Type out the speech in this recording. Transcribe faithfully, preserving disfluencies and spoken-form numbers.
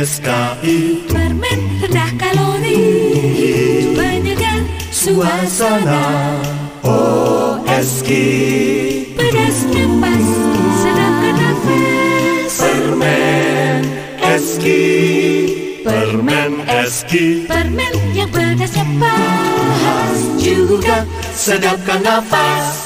S K itu Permen rendah kalori, penyegar suasana. O S K Pedasnya pas, sedapkan nafas. Permen S K Permen S K Permen yang pedasnya pas, juga sedapkan nafas.